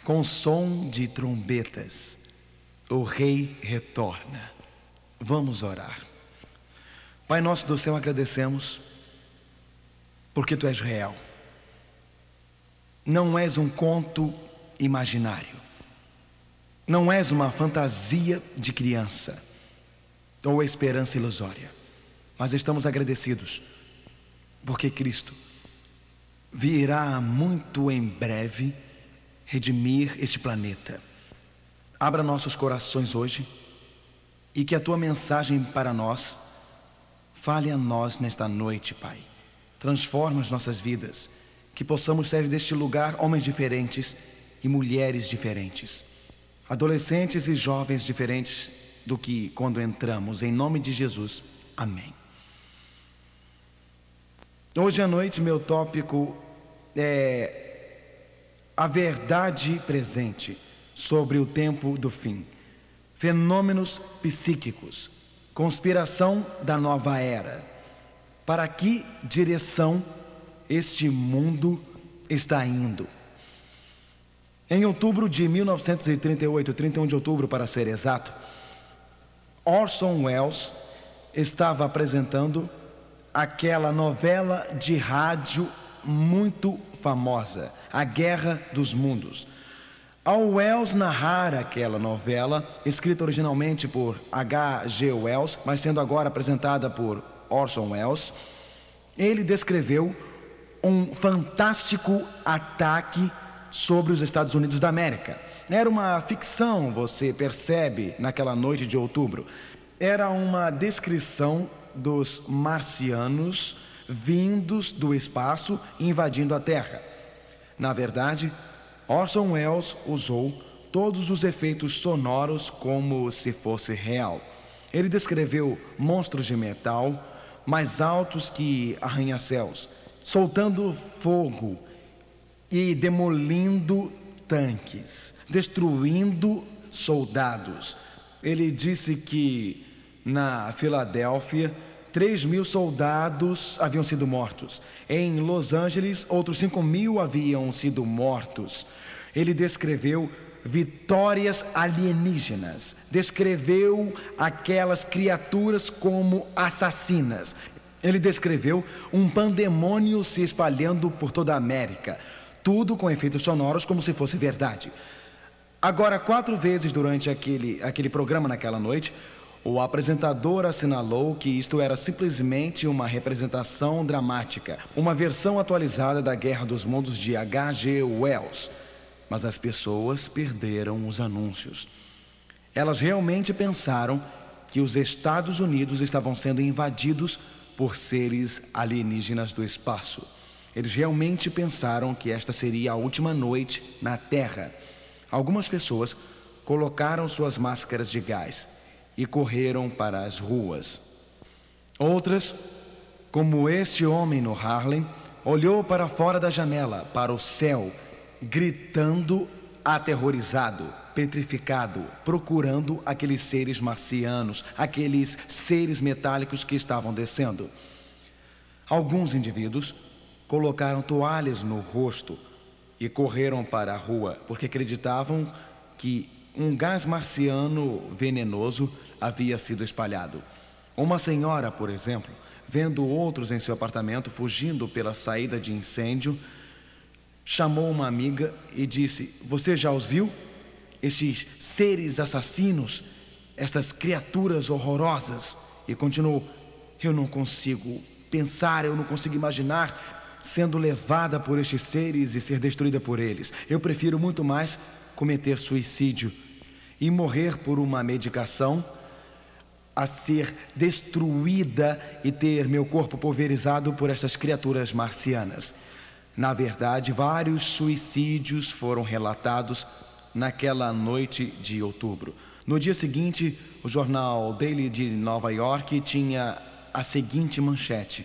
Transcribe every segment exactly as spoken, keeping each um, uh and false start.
Com som de trombetas, o Rei retorna. Vamos orar. Pai nosso do céu, agradecemos porque Tu és real. Não és um conto imaginário. Não és uma fantasia de criança ou esperança ilusória. Mas estamos agradecidos porque Cristo virá muito em breve redimir este planeta. Abra nossos corações hoje e que a Tua mensagem para nós fale a nós nesta noite, Pai. Transforma as nossas vidas, que possamos sair deste lugar homens diferentes e mulheres diferentes, adolescentes e jovens diferentes do que quando entramos. Em nome de Jesus, amém. Hoje à noite meu tópico é a verdade presente sobre o tempo do fim, fenômenos psíquicos, conspiração da nova era. Para que direção este mundo está indo? Em outubro de mil novecentos e trinta e oito, trinta e um de outubro para ser exato, Orson Welles estava apresentando aquela novela de rádio muito famosa, A Guerra dos Mundos. Ao Wells narrar aquela novela, escrita originalmente por H G Wells, mas sendo agora apresentada por Orson Welles, ele descreveu um fantástico ataque sobre os Estados Unidos da América. Era uma ficção, você percebe, naquela noite de outubro. Era uma descrição dos marcianos vindos do espaço e invadindo a Terra. Na verdade, Orson Welles usou todos os efeitos sonoros como se fosse real. Ele descreveu monstros de metal mais altos que arranha-céus, soltando fogo e demolindo tanques, destruindo soldados. Ele disse que na Filadélfia três mil soldados haviam sido mortos. Em Los Angeles, outros cinco mil haviam sido mortos. Ele descreveu vitórias alienígenas, descreveu aquelas criaturas como assassinas. Ele descreveu um pandemônio se espalhando por toda a América, tudo com efeitos sonoros como se fosse verdade. Agora, quatro vezes durante aquele, aquele programa naquela noite, o apresentador assinalou que isto era simplesmente uma representação dramática, uma versão atualizada da Guerra dos Mundos de H G Wells. Mas as pessoas perderam os anúncios. Elas realmente pensaram que os Estados Unidos estavam sendo invadidos por seres alienígenas do espaço. Eles realmente pensaram que esta seria a última noite na Terra. Algumas pessoas colocaram suas máscaras de gás e correram para as ruas. Outras, como este homem no Harlem, olhou para fora da janela, para o céu, gritando aterrorizado, petrificado, procurando aqueles seres marcianos, aqueles seres metálicos que estavam descendo. Alguns indivíduos colocaram toalhas no rosto e correram para a rua, porque acreditavam que um gás marciano venenoso havia sido espalhado. Uma senhora, por exemplo, vendo outros em seu apartamento fugindo pela saída de incêndio, chamou uma amiga e disse: "Você já os viu? Estes seres assassinos, estas criaturas horrorosas?" E continuou: "Eu não consigo pensar, eu não consigo imaginar sendo levada por estes seres e ser destruída por eles. Eu prefiro muito mais cometer suicídio e morrer por uma medicação a ser destruída e ter meu corpo pulverizado por essas criaturas marcianas." Na verdade, vários suicídios foram relatados naquela noite de outubro. No dia seguinte, o jornal Daily de Nova York tinha a seguinte manchete: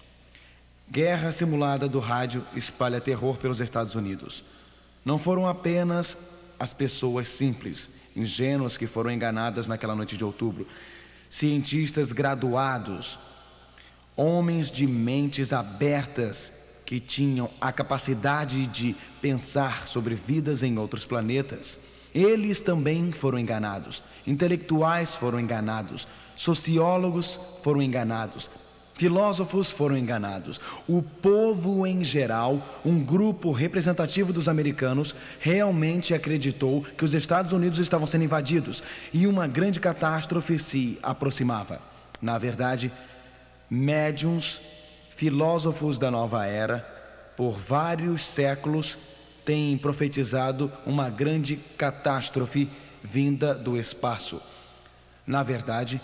"Guerra simulada do rádio espalha terror pelos Estados Unidos." Não foram apenas as pessoas simples, ingênuas que foram enganadas naquela noite de outubro. Cientistas graduados, homens de mentes abertas, que tinham a capacidade de pensar sobre vidas em outros planetas. Eles também foram enganados. Intelectuais foram enganados. Sociólogos foram enganados. Filósofos foram enganados. O povo em geral, um grupo representativo dos americanos, realmente acreditou que os Estados Unidos estavam sendo invadidos e uma grande catástrofe se aproximava. Na verdade, médiuns, filósofos da nova era, por vários séculos, têm profetizado uma grande catástrofe vinda do espaço. Na verdade,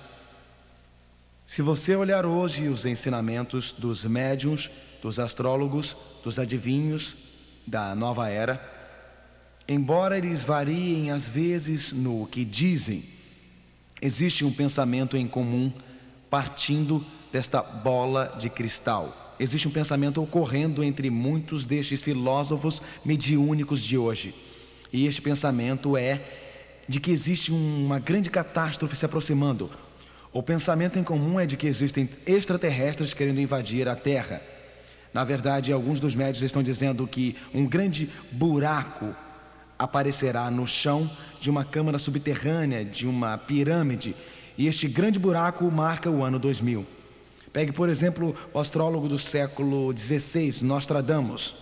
se você olhar hoje os ensinamentos dos médiuns, dos astrólogos, dos adivinhos da nova era, embora eles variem às vezes no que dizem, existe um pensamento em comum partindo desta bola de cristal. Existe um pensamento ocorrendo entre muitos destes filósofos mediúnicos de hoje. E este pensamento é de que existe uma grande catástrofe se aproximando. O pensamento em comum é de que existem extraterrestres querendo invadir a Terra. Na verdade, alguns dos médiuns estão dizendo que um grande buraco aparecerá no chão de uma câmara subterrânea, de uma pirâmide, e este grande buraco marca o ano dois mil. Pegue, por exemplo, o astrólogo do século dezesseis, Nostradamus.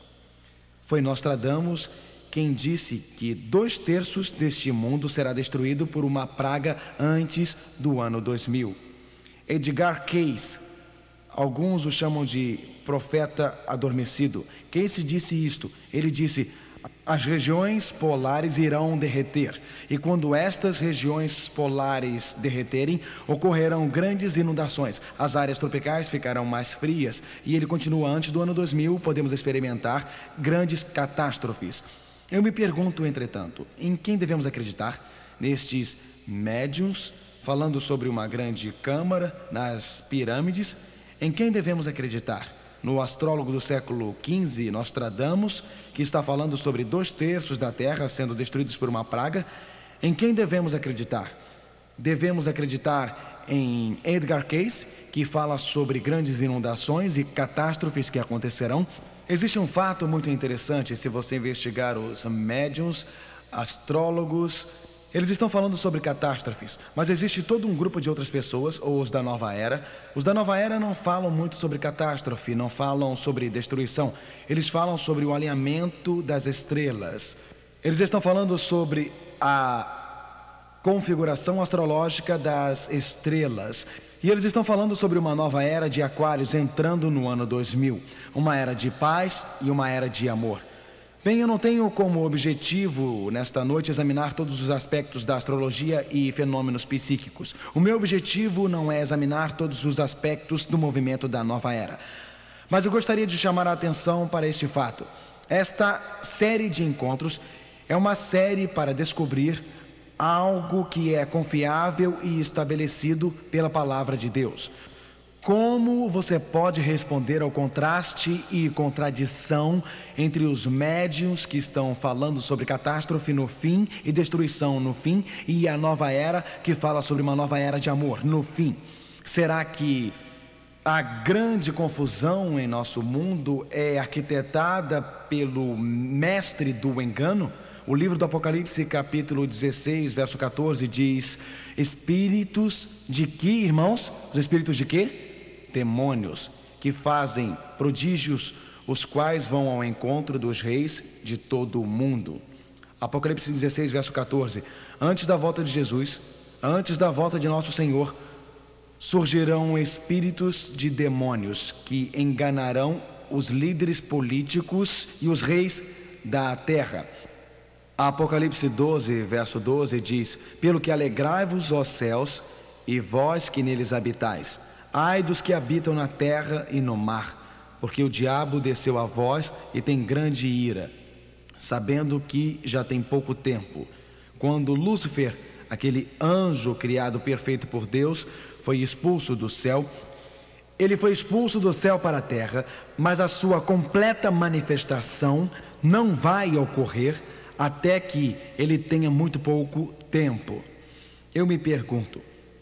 Foi Nostradamus quem disse que dois terços deste mundo será destruído por uma praga antes do ano dois mil. Edgar Cayce, alguns o chamam de profeta adormecido. Cayce disse isto, ele disse: as regiões polares irão derreter, e quando estas regiões polares derreterem, ocorrerão grandes inundações, as áreas tropicais ficarão mais frias, e ele continua: antes do ano dois mil podemos experimentar grandes catástrofes. Eu me pergunto, entretanto, em quem devemos acreditar? Nestes médiuns falando sobre uma grande câmara nas pirâmides? Em quem devemos acreditar? No astrólogo do século quinze, Nostradamus, que está falando sobre dois terços da Terra sendo destruídos por uma praga? Em quem devemos acreditar? Devemos acreditar em Edgar Cayce, que fala sobre grandes inundações e catástrofes que acontecerão? Existe um fato muito interessante se você investigar os médiuns, astrólogos. Eles estão falando sobre catástrofes, mas existe todo um grupo de outras pessoas, ou os da nova era. Os da nova era não falam muito sobre catástrofe, não falam sobre destruição. Eles falam sobre o alinhamento das estrelas. Eles estão falando sobre a configuração astrológica das estrelas. E eles estão falando sobre uma nova era de Aquários entrando no ano dois mil. Uma era de paz e uma era de amor. Bem, eu não tenho como objetivo, nesta noite, examinar todos os aspectos da astrologia e fenômenos psíquicos. O meu objetivo não é examinar todos os aspectos do movimento da nova era. Mas eu gostaria de chamar a atenção para este fato. Esta série de encontros é uma série para descobrir algo que é confiável e estabelecido pela palavra de Deus. Como você pode responder ao contraste e contradição entre os médiuns que estão falando sobre catástrofe no fim e destruição no fim, e a nova era que fala sobre uma nova era de amor no fim? Será que a grande confusão em nosso mundo é arquitetada pelo mestre do engano? O livro do Apocalipse, capítulo dezesseis, verso quatorze, diz: espíritos de que, irmãos? Os espíritos de quê? Demônios, que fazem prodígios, os quais vão ao encontro dos reis de todo o mundo. Apocalipse dezesseis, verso quatorze. Antes da volta de Jesus, antes da volta de nosso Senhor, surgirão espíritos de demônios que enganarão os líderes políticos e os reis da terra. Apocalipse doze, verso doze diz: pelo que alegrai-vos, ó céus, e vós que neles habitais. Ai dos que habitam na terra e no mar, porque o diabo desceu a vós e tem grande ira, sabendo que já tem pouco tempo. Quando Lúcifer, aquele anjo criado perfeito por Deus, foi expulso do céu, ele foi expulso do céu para a terra, mas a sua completa manifestação não vai ocorrer até que ele tenha muito pouco tempo. Eu me pergunto,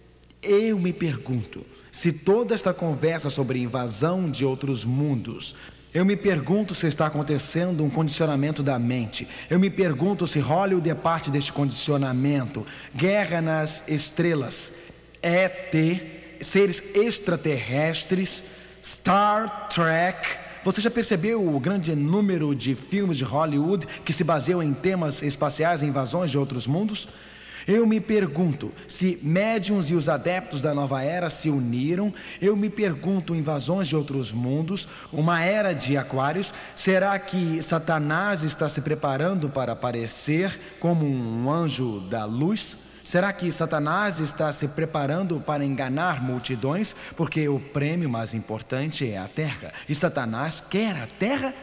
eu me pergunto, se toda esta conversa sobre invasão de outros mundos Eu me pergunto se está acontecendo um condicionamento da mente. Eu me pergunto se Hollywood é parte deste condicionamento. Guerra nas Estrelas, E T, seres extraterrestres, Star Trek. Você já percebeu o grande número de filmes de Hollywood que se baseiam em temas espaciais e invasões de outros mundos? Eu me pergunto se médiuns e os adeptos da nova era se uniram. Eu me pergunto invasões de outros mundos, uma era de aquários. Será que Satanás está se preparando para aparecer como um anjo da luz? Será que Satanás está se preparando para enganar multidões? Porque o prêmio mais importante é a terra, e Satanás quer a terra?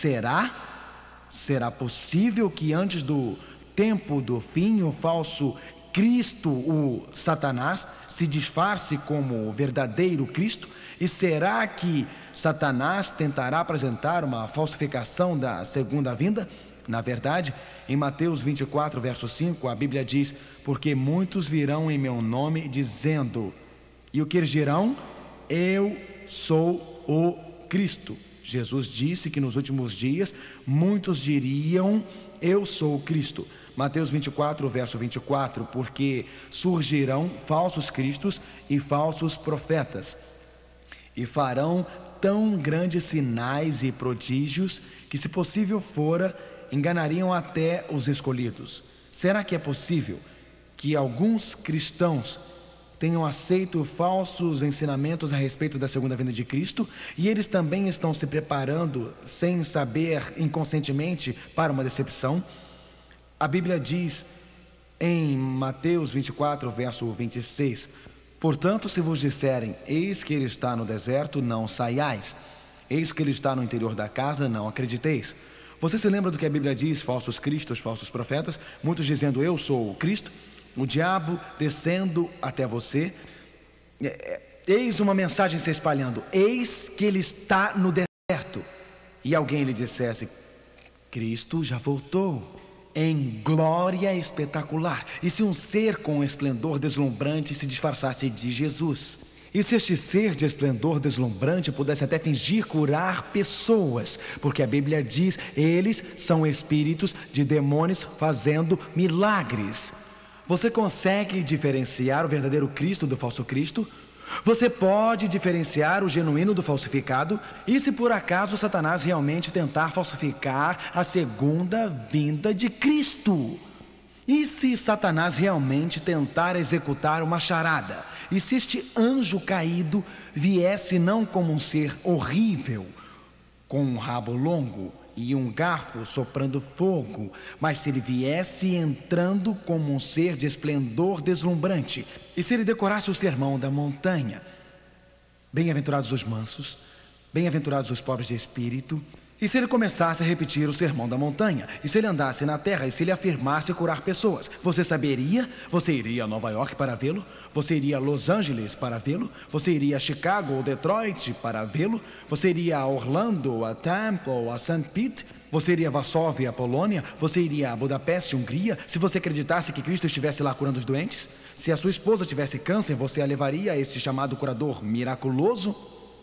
Será? Será possível que antes do tempo do fim, o falso Cristo, o Satanás, se disfarce como o verdadeiro Cristo? E será que Satanás tentará apresentar uma falsificação da segunda vinda? Na verdade, em Mateus vinte e quatro, verso cinco, a Bíblia diz: porque muitos virão em meu nome dizendo, e o que eles dirão? Eu sou o Cristo. Jesus disse que nos últimos dias muitos diriam, eu sou o Cristo. Mateus vinte e quatro, verso vinte e quatro, porque surgirão falsos cristos e falsos profetas, e farão tão grandes sinais e prodígios, que se possível fora, enganariam até os escolhidos. Será que é possível que alguns cristãos tenham aceito falsos ensinamentos a respeito da segunda vinda de Cristo, e eles também estão se preparando, sem saber, inconscientemente, para uma decepção? A Bíblia diz em Mateus vinte e quatro, verso vinte e seis, portanto, se vos disserem, eis que ele está no deserto, não saiais, eis que ele está no interior da casa, não acrediteis. Você se lembra do que a Bíblia diz, falsos cristos, falsos profetas, muitos dizendo, eu sou o Cristo, o diabo descendo até você, eis uma mensagem se espalhando, eis que ele está no deserto, e alguém lhe dissesse, Cristo já voltou em glória espetacular. E se um ser com esplendor deslumbrante se disfarçasse de Jesus? E se este ser de esplendor deslumbrante pudesse até fingir curar pessoas? Porque a Bíblia diz, eles são espíritos de demônios fazendo milagres. Você consegue diferenciar o verdadeiro Cristo do falso Cristo? Você pode diferenciar o genuíno do falsificado? E se por acaso Satanás realmente tentar falsificar a segunda vinda de Cristo? E se Satanás realmente tentar executar uma charada? E se este anjo caído viesse não como um ser horrível, com um rabo longo e um garfo soprando fogo, mas se ele viesse entrando como um ser de esplendor deslumbrante, e se ele decorasse o sermão da montanha, bem-aventurados os mansos, bem-aventurados os pobres de espírito, e se ele começasse a repetir o sermão da montanha, e se ele andasse na terra, e se ele afirmasse curar pessoas, você saberia? Você iria a Nova York para vê-lo? Você iria a Los Angeles para vê-lo? Você iria a Chicago ou Detroit para vê-lo? Você iria a Orlando, a Tampa ou a Saint Pete? Você iria a Varsóvia, a Polônia? Você iria a Budapeste, Hungria? Se você acreditasse que Cristo estivesse lá curando os doentes? Se a sua esposa tivesse câncer, você a levaria a esse chamado curador miraculoso?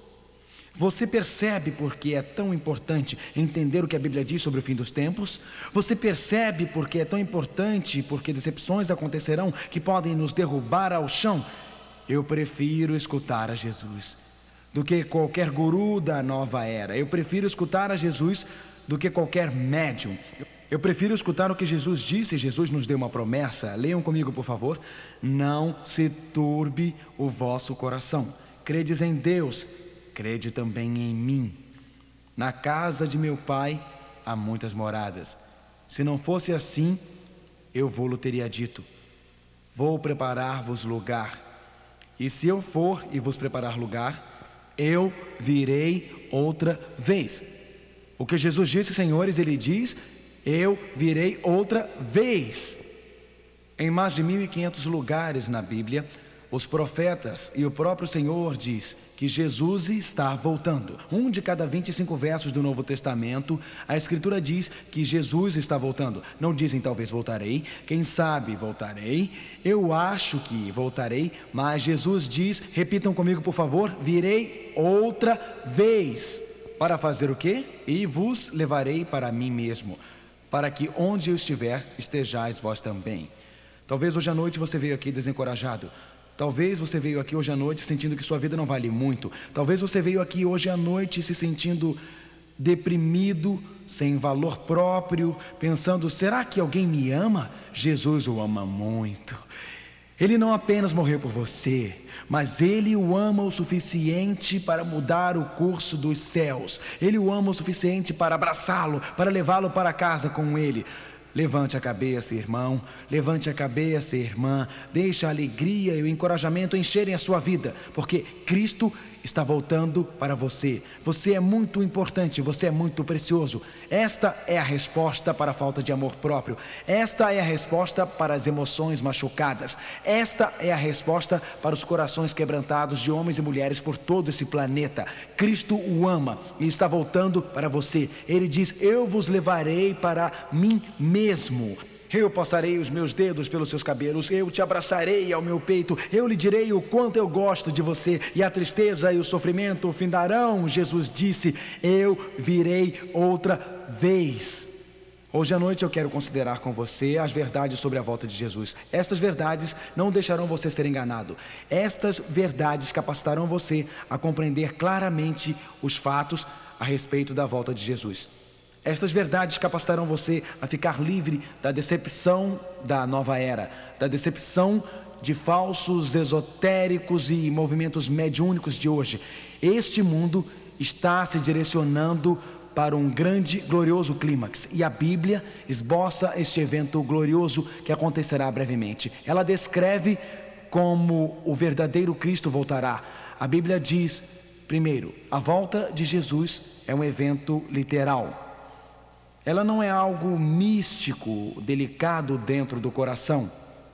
Você percebe por que é tão importante entender o que a Bíblia diz sobre o fim dos tempos? Você percebe por que é tão importante, porque decepções acontecerão que podem nos derrubar ao chão? Eu prefiro escutar a Jesus do que qualquer guru da nova era. Eu prefiro escutar a Jesus do que qualquer médium. Eu prefiro escutar o que Jesus disse. Jesus nos deu uma promessa. Leiam comigo, por favor. Não se turbe o vosso coração. Credes em Deus, crede também em mim. Na casa de meu pai há muitas moradas. Se não fosse assim, eu vou-lo teria dito. Vou preparar-vos lugar. E se eu for e vos preparar lugar, eu virei outra vez. O que Jesus disse, senhores, ele diz, eu virei outra vez. Em mais de mil e quinhentos lugares na Bíblia, os profetas e o próprio Senhor diz que Jesus está voltando. Um de cada vinte e cinco versos do Novo Testamento, a Escritura diz que Jesus está voltando. Não dizem talvez voltarei, quem sabe voltarei, eu acho que voltarei, mas Jesus diz, repitam comigo por favor, virei outra vez. Para fazer o quê? E vos levarei para mim mesmo, para que onde eu estiver, estejais vós também. Talvez hoje à noite você veio aqui desencorajado. Talvez você veio aqui hoje à noite sentindo que sua vida não vale muito. Talvez você veio aqui hoje à noite se sentindo deprimido, sem valor próprio, pensando: será que alguém me ama? Jesus o ama muito. Ele não apenas morreu por você, mas Ele o ama o suficiente para mudar o curso dos céus. Ele o ama o suficiente para abraçá-lo, para levá-lo para casa com Ele. Levante a cabeça, irmão, levante a cabeça, irmã. Deixe a alegria e o encorajamento encherem a sua vida, porque Cristo está voltando para você. Você é muito importante, você é muito precioso. Esta é a resposta para a falta de amor próprio. Esta é a resposta para as emoções machucadas. Esta é a resposta para os corações quebrantados de homens e mulheres por todo esse planeta. Cristo o ama e está voltando para você. Ele diz: eu vos levarei para mim mesmo. Eu passarei os meus dedos pelos seus cabelos, eu te abraçarei ao meu peito, eu lhe direi o quanto eu gosto de você, e a tristeza e o sofrimento findarão. Jesus disse: eu virei outra vez. Hoje à noite eu quero considerar com você as verdades sobre a volta de Jesus. Estas verdades não deixarão você ser enganado. Estas verdades capacitarão você a compreender claramente os fatos a respeito da volta de Jesus. Estas verdades capacitarão você a ficar livre da decepção da nova era, da decepção de falsos esotéricos e movimentos mediúnicos de hoje. Este mundo está se direcionando para um grande, glorioso clímax, e a Bíblia esboça este evento glorioso que acontecerá brevemente. Ela descreve como o verdadeiro Cristo voltará. A Bíblia diz, primeiro, a volta de Jesus é um evento literal. Ela não é algo místico, delicado dentro do coração.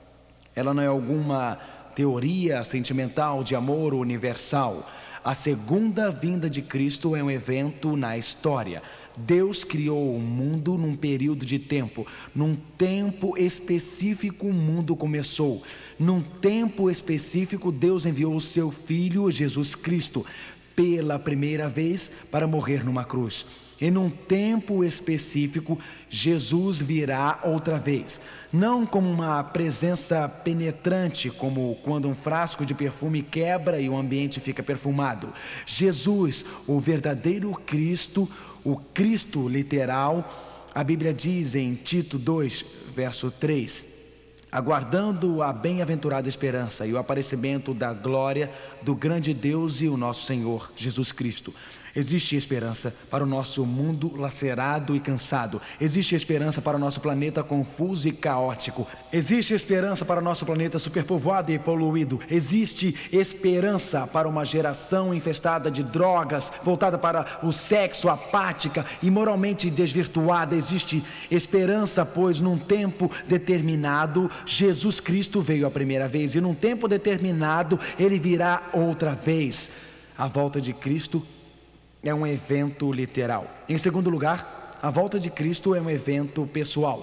Ela não é alguma teoria sentimental de amor universal. A segunda vinda de Cristo é um evento na história. Deus criou o mundo num período de tempo. Num tempo específico o mundo começou. Num tempo específico Deus enviou o seu Filho, Jesus Cristo, pela primeira vez para morrer numa cruz. E num tempo específico, Jesus virá outra vez. Não como uma presença penetrante, como quando um frasco de perfume quebra e o ambiente fica perfumado. Jesus, o verdadeiro Cristo, o Cristo literal, a Bíblia diz em Tito dois, verso três: aguardando a bem-aventurada esperança e o aparecimento da glória do grande Deus e o nosso Senhor Jesus Cristo. Existe esperança para o nosso mundo lacerado e cansado. Existe esperança para o nosso planeta confuso e caótico. Existe esperança para o nosso planeta superpovoado e poluído. Existe esperança para uma geração infestada de drogas, voltada para o sexo, apática e moralmente desvirtuada. Existe esperança, pois num tempo determinado, Jesus Cristo veio a primeira vez, e num tempo determinado, Ele virá outra vez. A volta de Cristo é um evento literal. Em segundo lugar, a volta de Cristo é um evento pessoal.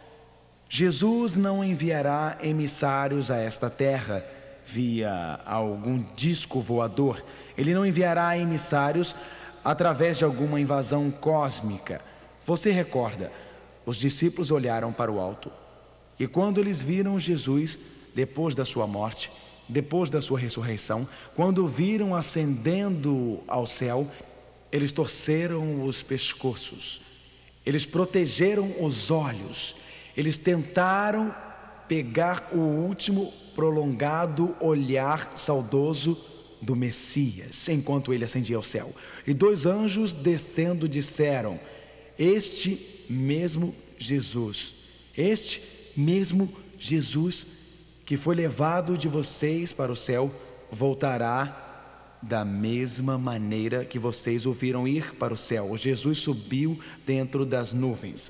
Jesus não enviará emissários a esta terra via algum disco voador. Ele não enviará emissários através de alguma invasão cósmica. Você recorda, os discípulos olharam para o alto, e quando eles viram Jesus depois da sua morte, depois da sua ressurreição, quando o viram ascendendo ao céu, eles torceram os pescoços, eles protegeram os olhos, eles tentaram pegar o último prolongado olhar saudoso do Messias, enquanto ele ascendia ao céu. E dois anjos descendo disseram: este mesmo Jesus, este mesmo Jesus que foi levado de vocês para o céu, voltará da mesma maneira que vocês o viram ir para o céu. Jesus subiu dentro das nuvens.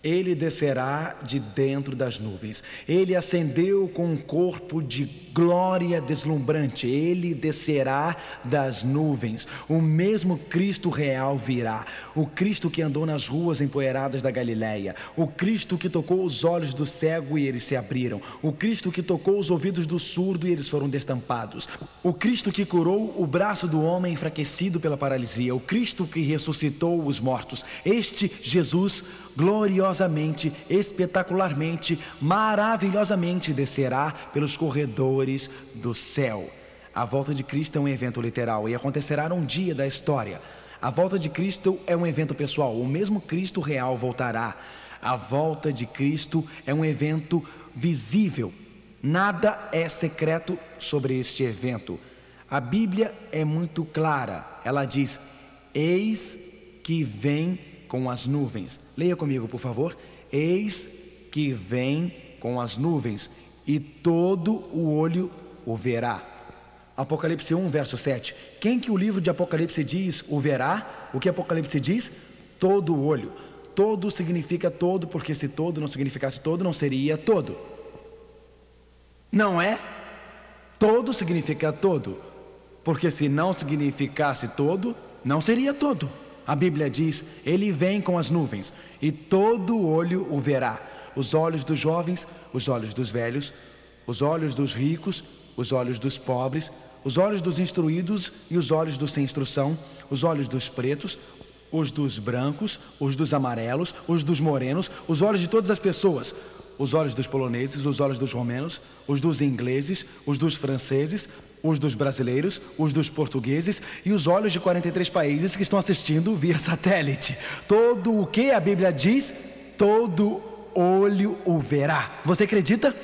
Ele descerá de dentro das nuvens. Ele ascendeu com um corpo de glória deslumbrante. Ele descerá das nuvens. O mesmo Cristo real virá. O Cristo que andou nas ruas empoeiradas da Galileia. O Cristo que tocou os olhos do cego e eles se abriram. O Cristo que tocou os ouvidos do surdo e eles foram destampados. O Cristo que curou o braço do homem enfraquecido pela paralisia. O Cristo que ressuscitou os mortos. Este Jesus gloriosamente, espetacularmente, maravilhosamente descerá pelos corredores do céu. A volta de Cristo é um evento literal e acontecerá num dia da história. A volta de Cristo é um evento pessoal. O mesmo Cristo real voltará. A volta de Cristo é um evento visível. Nada é secreto sobre este evento. A Bíblia é muito clara. Ela diz: eis que vem com as nuvens. Leia comigo, por favor. Eis que vem com as nuvens, e todo o olho o verá. Apocalipse um, verso sete. Quem que o livro de Apocalipse diz o verá? O que Apocalipse diz? Todo o olho. Todo significa todo, porque se todo não significasse todo, não seria todo. Não é? Todo significa todo, porque se não significasse todo, não seria todo. A Bíblia diz: ele vem com as nuvens, e todo olho o verá. Os olhos dos jovens, os olhos dos velhos, os olhos dos ricos, os olhos dos pobres, os olhos dos instruídos e os olhos dos sem instrução, os olhos dos pretos, os dos brancos, os dos amarelos, os dos morenos, os olhos de todas as pessoas, os olhos dos poloneses, os olhos dos romenos, os dos ingleses, os dos franceses, os dos brasileiros, os dos portugueses e os olhos de quarenta e três países que estão assistindo via satélite. Todo o que a Bíblia diz, todo olho o verá. Você acredita?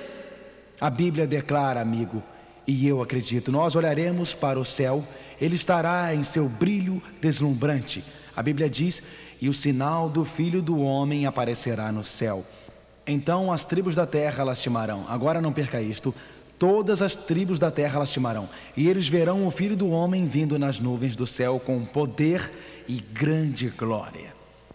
A Bíblia declara, amigo, e eu acredito. Nós olharemos para o céu, ele estará em seu brilho deslumbrante. A Bíblia diz: e o sinal do Filho do Homem aparecerá no céu. Então as tribos da terra lastimarão. Agora não perca isto. Todas as tribos da terra lastimarão, e eles verão o Filho do Homem vindo nas nuvens do céu com poder e grande glória.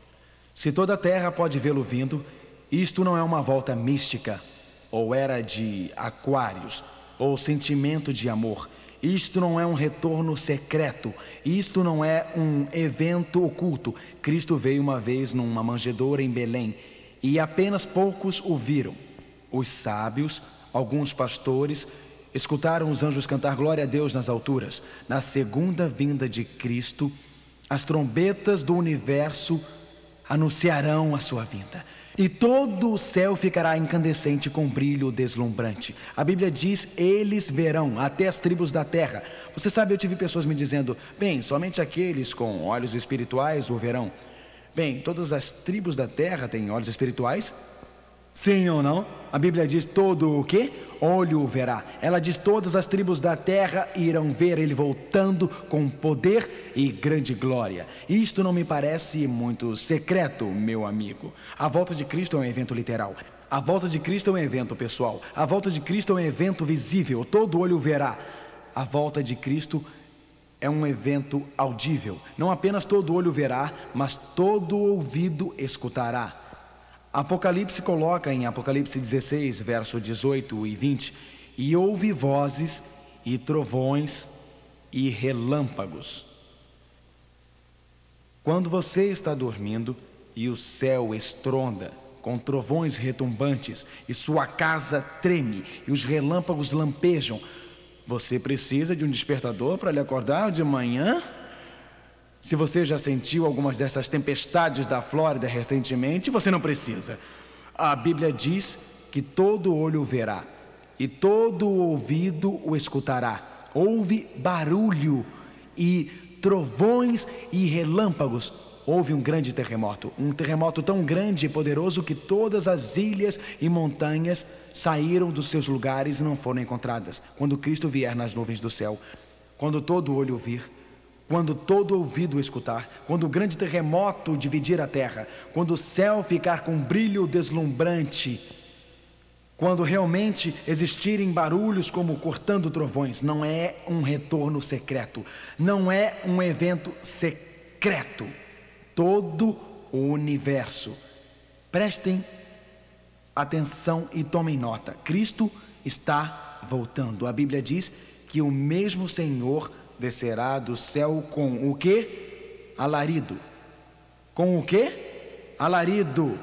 Se toda a terra pode vê-lo vindo, isto não é uma volta mística, ou era de aquários, ou sentimento de amor. Isto não é um retorno secreto. Isto não é um evento oculto. Cristo veio uma vez numa manjedoura em Belém, e apenas poucos o viram. Os sábios, alguns pastores, escutaram os anjos cantar glória a Deus nas alturas. Na segunda vinda de Cristo, as trombetas do universo anunciarão a sua vinda, e todo o céu ficará incandescente com brilho deslumbrante. A Bíblia diz: eles verão, até as tribos da terra. Você sabe, eu tive pessoas me dizendo: bem, somente aqueles com olhos espirituais o verão. Bem, todas as tribos da terra têm olhos espirituais? Sim ou não? A Bíblia diz: todo o que? Olho o verá. Ela diz: todas as tribos da terra irão ver ele voltando com poder e grande glória. Isto não me parece muito secreto, meu amigo. A volta de Cristo é um evento literal. A volta de Cristo é um evento pessoal. A volta de Cristo é um evento visível. Todo olho o verá. A volta de Cristo é um evento audível. Não apenas todo olho verá, mas todo ouvido escutará. Apocalipse coloca em Apocalipse dezesseis, verso dezoito e vinte: e houve vozes e trovões e relâmpagos. Quando você está dormindo e o céu estronda com trovões retumbantes e sua casa treme e os relâmpagos lampejam, você precisa de um despertador para lhe acordar de manhã? Se você já sentiu algumas dessas tempestades da Flórida recentemente, você não precisa. A Bíblia diz que todo olho o verá e todo ouvido o escutará. Houve barulho e trovões e relâmpagos. Houve um grande terremoto, um terremoto tão grande e poderoso que todas as ilhas e montanhas saíram dos seus lugares e não foram encontradas. Quando Cristo vier nas nuvens do céu, quando todo olho o vir, quando todo ouvido escutar, quando o grande terremoto dividir a terra, quando o céu ficar com brilho deslumbrante, quando realmente existirem barulhos como cortando trovões, não é um retorno secreto, não é um evento secreto. Todo o universo Prestem atenção e tomem nota. Cristo está voltando. A Bíblia diz que o mesmo Senhor descerá do céu com o quê? Alarido. Com o quê? Alarido.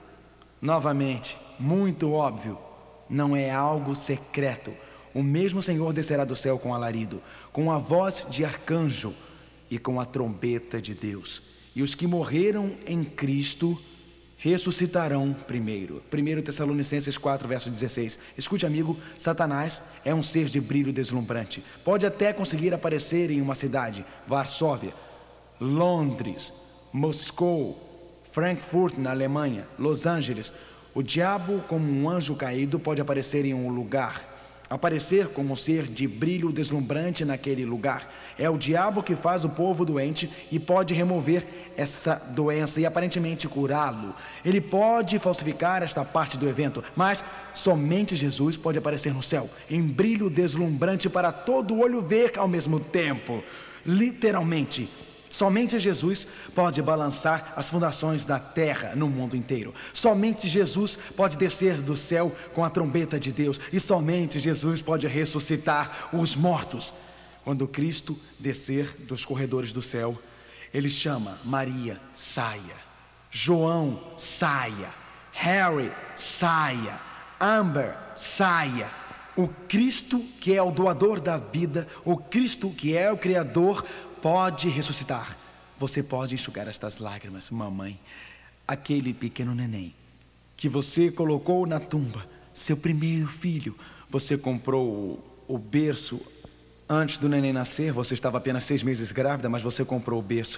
Novamente, muito óbvio, não é algo secreto. O mesmo Senhor descerá do céu com alarido, com a voz de arcanjo e com a trombeta de Deus. E os que morreram em Cristo ressuscitarão primeiro. primeiro Tessalonicenses quatro, verso dezesseis. Escute, amigo, Satanás é um ser de brilho deslumbrante. Pode até conseguir aparecer em uma cidade, Varsóvia, Londres, Moscou, Frankfurt, na Alemanha, Los Angeles. O diabo, como um anjo caído, pode aparecer em um lugar, aparecer como um ser de brilho deslumbrante naquele lugar. É o diabo que faz o povo doente e pode remover essa doença e aparentemente curá-lo. Ele pode falsificar esta parte do evento, mas somente Jesus pode aparecer no céu, em brilho deslumbrante para todo olho ver ao mesmo tempo. Literalmente, somente Jesus pode balançar as fundações da terra no mundo inteiro. Somente Jesus pode descer do céu com a trombeta de Deus. E somente Jesus pode ressuscitar os mortos. Quando Cristo descer dos corredores do céu, Ele chama Maria, saia. João, saia. Harry, saia. Amber, saia. O Cristo que é o doador da vida, o Cristo que é o Criador, pode ressuscitar. Você pode enxugar estas lágrimas, mamãe. Aquele pequeno neném que você colocou na tumba, seu primeiro filho. Você comprou o, o berço antes do neném nascer. Você estava apenas seis meses grávida, mas você comprou o berço.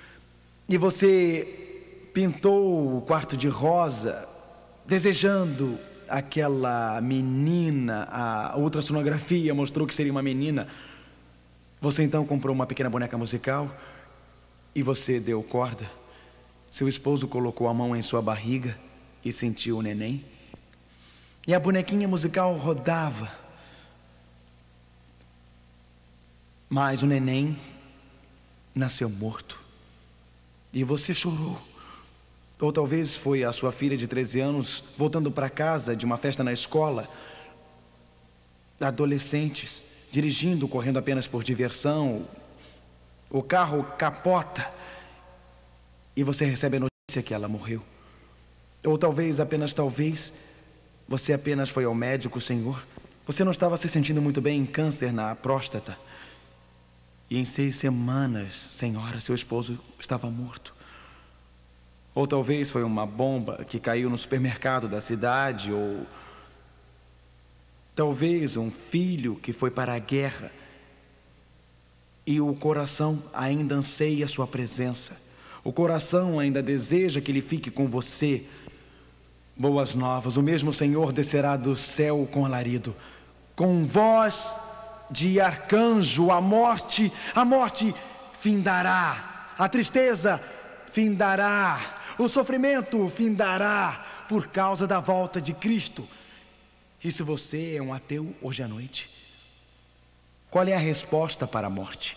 E você pintou o quarto de rosa, desejando aquela menina. A ultrassonografia mostrou que seria uma menina. Você então comprou uma pequena boneca musical e você deu corda. Seu esposo colocou a mão em sua barriga e sentiu o neném. E a bonequinha musical rodava. Mas o neném nasceu morto. E você chorou. Ou talvez foi a sua filha de treze anos voltando para casa de uma festa na escola. Adolescentes dirigindo, correndo apenas por diversão, o carro capota e você recebe a notícia que ela morreu. Ou talvez, apenas talvez, você apenas foi ao médico, Senhor, você não estava se sentindo muito bem em câncer na próstata. E em seis semanas, Senhora, seu esposo estava morto. Ou talvez foi uma bomba que caiu no supermercado da cidade, ou talvez um filho que foi para a guerra e o coração ainda anseia a sua presença. O coração ainda deseja que ele fique com você. Boas novas, o mesmo Senhor descerá do céu com alarido, com voz de arcanjo. A morte, a morte findará, a tristeza findará, o sofrimento findará por causa da volta de Cristo. E se você é um ateu hoje à noite, qual é a resposta para a morte?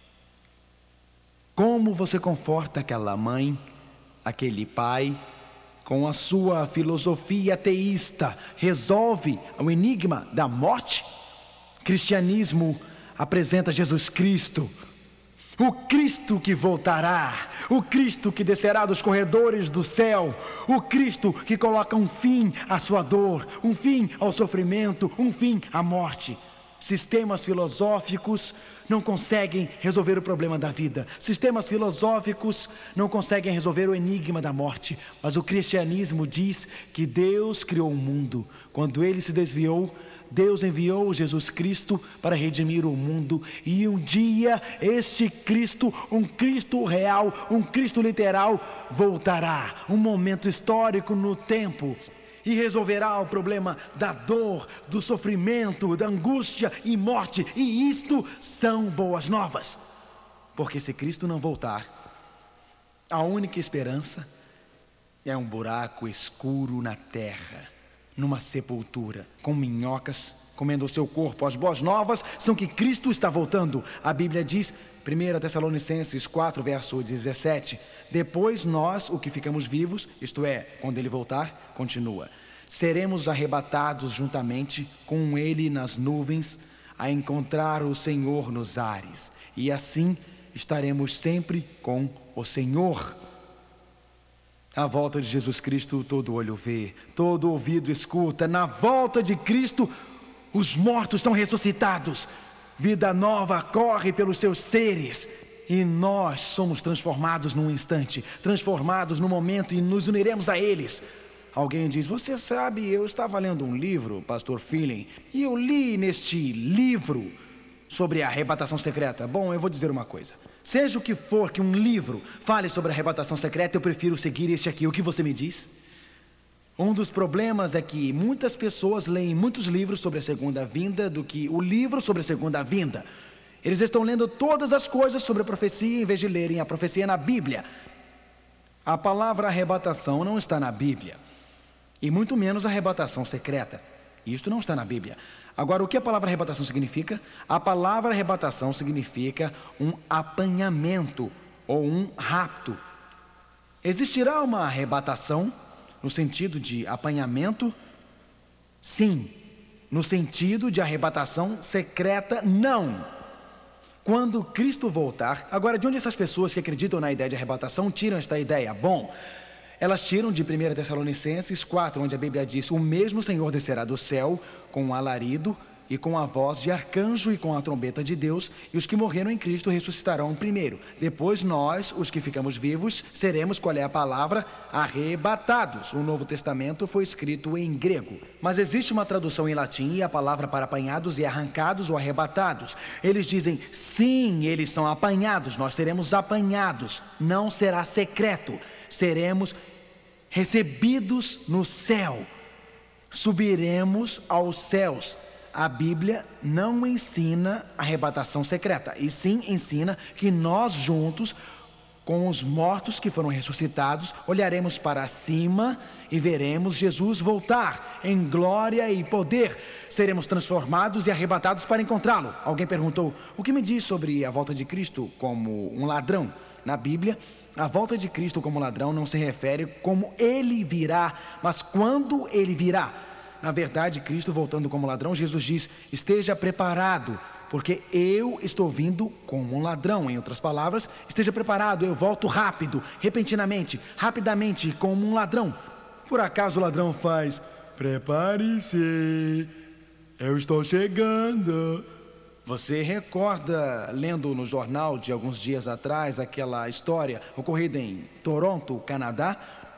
Como você conforta aquela mãe, aquele pai, com a sua filosofia ateísta, resolve o enigma da morte? Cristianismo apresenta Jesus Cristo, o Cristo que voltará, o Cristo que descerá dos corredores do céu, o Cristo que coloca um fim à sua dor, um fim ao sofrimento, um fim à morte. Sistemas filosóficos não conseguem resolver o problema da vida. Sistemas filosóficos não conseguem resolver o enigma da morte. Mas o cristianismo diz que Deus criou o mundo. Quando ele se desviou, Deus enviou Jesus Cristo para redimir o mundo. E um dia este Cristo, um Cristo real, um Cristo literal, voltará. Um momento histórico no tempo. E resolverá o problema da dor, do sofrimento, da angústia e morte. E isto são boas novas. Porque se Cristo não voltar, a única esperança é um buraco escuro na terra. numa sepultura, com minhocas, comendo o seu corpo. As boas novas são que Cristo está voltando. A Bíblia diz, primeira Tessalonicenses quatro, verso dezessete, depois nós, o que ficamos vivos, isto é, quando Ele voltar, continua, seremos arrebatados juntamente com Ele nas nuvens, a encontrar o Senhor nos ares, e assim estaremos sempre com o Senhor. A volta de Jesus Cristo, todo olho vê, todo ouvido escuta. Na volta de Cristo, os mortos são ressuscitados, vida nova corre pelos seus seres, e nós somos transformados num instante, transformados no momento, e nos uniremos a eles. Alguém diz, você sabe, eu estava lendo um livro, pastor Feeling, e eu li neste livro sobre a arrebatação secreta. Bom, eu vou dizer uma coisa, seja o que for que um livro fale sobre a arrebatação secreta, eu prefiro seguir este aqui. O que você me diz? Um dos problemas é que muitas pessoas leem muitos livros sobre a segunda vinda do que o livro sobre a segunda vinda. Eles estão lendo todas as coisas sobre a profecia em vez de lerem a profecia na Bíblia. A palavra arrebatação não está na Bíblia, e muito menos arrebatação secreta. Isto não está na Bíblia. Agora, o que a palavra arrebatação significa? A palavra arrebatação significa um apanhamento ou um rapto. Existirá uma arrebatação no sentido de apanhamento? Sim. No sentido de arrebatação secreta? Não. Quando Cristo voltar, agora de onde essas pessoas que acreditam na ideia de arrebatação tiram esta ideia? Bom, elas tiram de primeira Tessalonicenses quatro, onde a Bíblia diz, o mesmo Senhor descerá do céu com um alarido e com a voz de arcanjo e com a trombeta de Deus, e os que morreram em Cristo ressuscitarão primeiro. Depois nós, os que ficamos vivos, seremos, qual é a palavra? Arrebatados. O Novo Testamento foi escrito em grego, mas existe uma tradução em latim, e a palavra para apanhados é arrancados ou arrebatados. Eles dizem, sim, eles são apanhados, nós seremos apanhados, não será secreto, seremos recebidos no céu, subiremos aos céus. A Bíblia não ensina arrebatação secreta, e sim ensina que nós juntos, com os mortos que foram ressuscitados, olharemos para cima e veremos Jesus voltar em glória e poder. Seremos transformados e arrebatados para encontrá-lo. Alguém perguntou, o que me diz sobre a volta de Cristo como um ladrão? Na Bíblia, a volta de Cristo como ladrão não se refere como ele virá, mas quando ele virá. Na verdade, Cristo voltando como ladrão, Jesus diz, esteja preparado, porque eu estou vindo como um ladrão. Em outras palavras, esteja preparado, eu volto rápido, repentinamente, rapidamente, como um ladrão. Por acaso o ladrão faz, prepare-se, eu estou chegando. Você recorda, lendo no jornal de alguns dias atrás, aquela história ocorrida em Toronto, Canadá?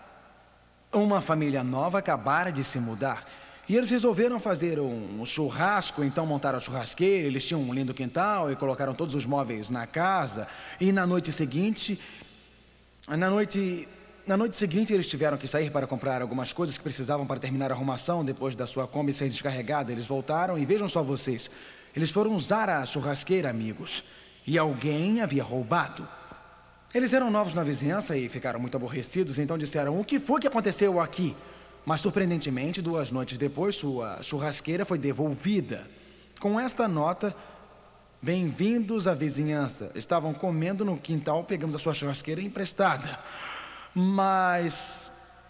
Uma família nova acabara de se mudar e eles resolveram fazer um churrasco, então montaram a churrasqueira, eles tinham um lindo quintal e colocaram todos os móveis na casa, e na noite seguinte, na noite, na noite seguinte eles tiveram que sair para comprar algumas coisas que precisavam para terminar a arrumação, depois da sua Kombi ser descarregada. Eles voltaram e vejam só vocês, eles foram usar a churrasqueira, amigos, e alguém havia roubado. Eles eram novos na vizinhança e ficaram muito aborrecidos, então disseram, o que foi que aconteceu aqui? Mas surpreendentemente, duas noites depois, sua churrasqueira foi devolvida. Com esta nota, bem-vindos à vizinhança. Estavam comendo no quintal, pegamos a sua churrasqueira emprestada. Mas,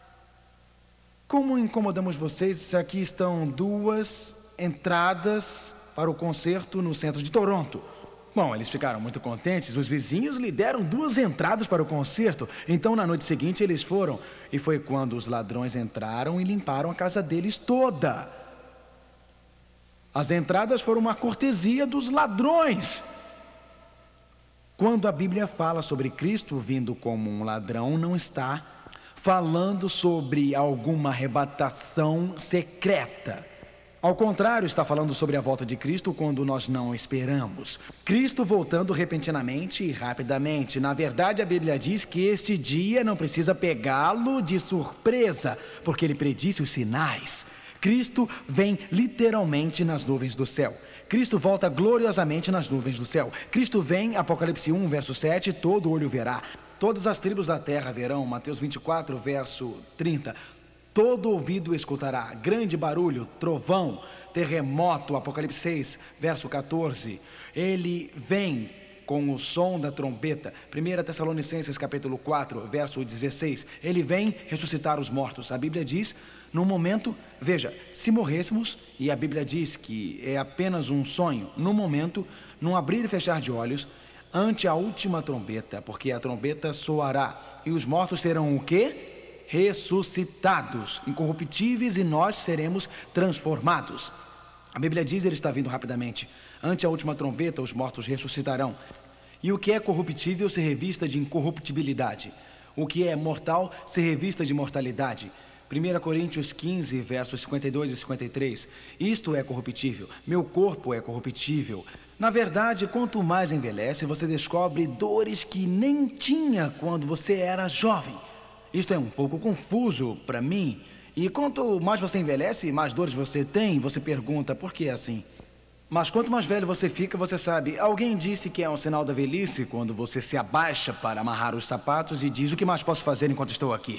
como incomodamos vocês, aqui estão duas entradas para o concerto no centro de Toronto. Bom, eles ficaram muito contentes, os vizinhos lhe deram duas entradas para o concerto. Então, na noite seguinte, eles foram, e foi quando os ladrões entraram e limparam a casa deles toda. As entradas foram uma cortesia dos ladrões. Quando a Bíblia fala sobre Cristo vindo como um ladrão, não está falando sobre alguma arrebatação secreta. Ao contrário, está falando sobre a volta de Cristo quando nós não esperamos. Cristo voltando repentinamente e rapidamente. Na verdade, a Bíblia diz que este dia não precisa pegá-lo de surpresa, porque ele predisse os sinais. Cristo vem literalmente nas nuvens do céu. Cristo volta gloriosamente nas nuvens do céu. Cristo vem, Apocalipse um, verso sete, todo olho verá. Todas as tribos da terra verão, Mateus vinte e quatro, verso trinta. Todo ouvido escutará, grande barulho, trovão, terremoto, Apocalipse seis, verso quatorze. Ele vem com o som da trombeta. primeira Tessalonicenses capítulo quatro, verso dezesseis. Ele vem ressuscitar os mortos. A Bíblia diz, num momento, veja, se morrêssemos, e a Bíblia diz que é apenas um sonho, num momento, num abrir e fechar de olhos, ante a última trombeta, porque a trombeta soará, e os mortos serão o quê? Ressuscitados, incorruptíveis, e nós seremos transformados. A Bíblia diz, ele está vindo rapidamente. Ante a última trombeta, os mortos ressuscitarão. E o que é corruptível se revista de incorruptibilidade. O que é mortal se revista de mortalidade. primeira Coríntios quinze, versos cinquenta e dois e cinquenta e três. Isto é corruptível, meu corpo é corruptível. Na verdade, quanto mais envelhece, você descobre dores que nem tinha quando você era jovem. Isto é um pouco confuso para mim. E quanto mais você envelhece, mais dores você tem, você pergunta, por que é assim? Mas quanto mais velho você fica, você sabe, alguém disse que é um sinal da velhice quando você se abaixa para amarrar os sapatos e diz, o que mais posso fazer enquanto estou aqui?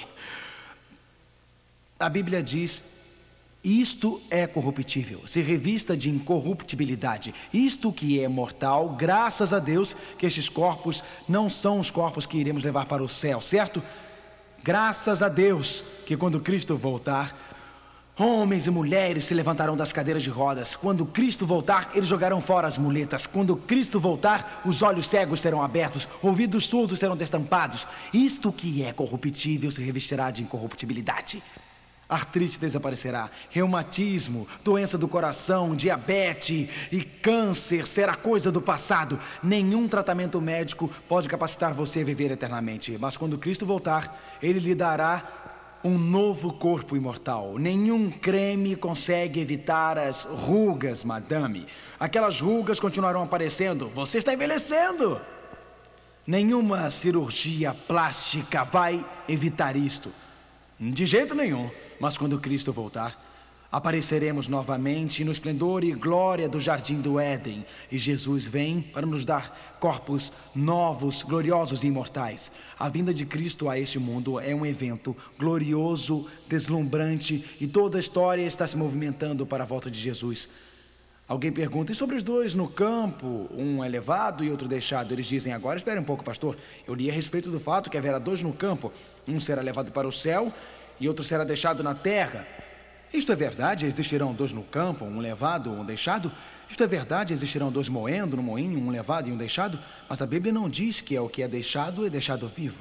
A Bíblia diz, isto é corruptível, se revista de incorruptibilidade. Isto que é mortal, graças a Deus que estes corpos não são os corpos que iremos levar para o céu, certo? Graças a Deus que quando Cristo voltar, homens e mulheres se levantarão das cadeiras de rodas. Quando Cristo voltar, eles jogarão fora as muletas. Quando Cristo voltar, os olhos cegos serão abertos, ouvidos surdos serão destampados. Isto que é corruptível se revestirá de incorruptibilidade. Artrite desaparecerá, reumatismo, doença do coração, diabetes e câncer será coisa do passado. Nenhum tratamento médico pode capacitar você a viver eternamente. Mas quando Cristo voltar, Ele lhe dará um novo corpo imortal. Nenhum creme consegue evitar as rugas, madame. Aquelas rugas continuarão aparecendo. Você está envelhecendo. Nenhuma cirurgia plástica vai evitar isto. De jeito nenhum. Mas quando Cristo voltar, apareceremos novamente no esplendor e glória do jardim do Éden. E Jesus vem para nos dar corpos novos, gloriosos e imortais. A vinda de Cristo a este mundo é um evento glorioso, deslumbrante, e toda a história está se movimentando para a volta de Jesus. Alguém pergunta, e sobre os dois no campo, um é levado e outro deixado? Eles dizem, agora espere um pouco, pastor, eu li a respeito do fato que haverá dois no campo, um será levado para o céu e outro será deixado na terra. Isto é verdade? Existirão dois no campo, um levado ou um deixado? Isto é verdade? Existirão dois moendo no moinho, um levado e um deixado? Mas a Bíblia não diz que é o que é deixado é deixado vivo.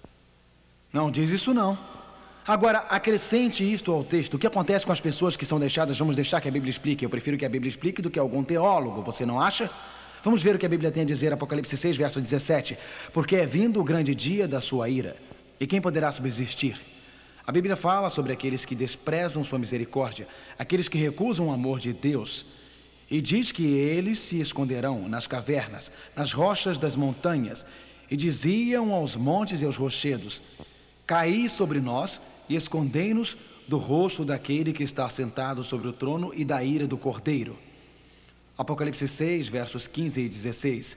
Não diz isso não. Agora, acrescente isto ao texto. O que acontece com as pessoas que são deixadas? Vamos deixar que a Bíblia explique. Eu prefiro que a Bíblia explique do que algum teólogo, você não acha? Vamos ver o que a Bíblia tem a dizer, Apocalipse seis, verso dezessete. Porque é vindo o grande dia da sua ira, e quem poderá subsistir? A Bíblia fala sobre aqueles que desprezam sua misericórdia, aqueles que recusam o amor de Deus, e diz que eles se esconderão nas cavernas, nas rochas das montanhas, e diziam aos montes e aos rochedos, caí sobre nós e escondei-nos do rosto daquele que está sentado sobre o trono e da ira do Cordeiro. Apocalipse seis, versos quinze e dezesseis.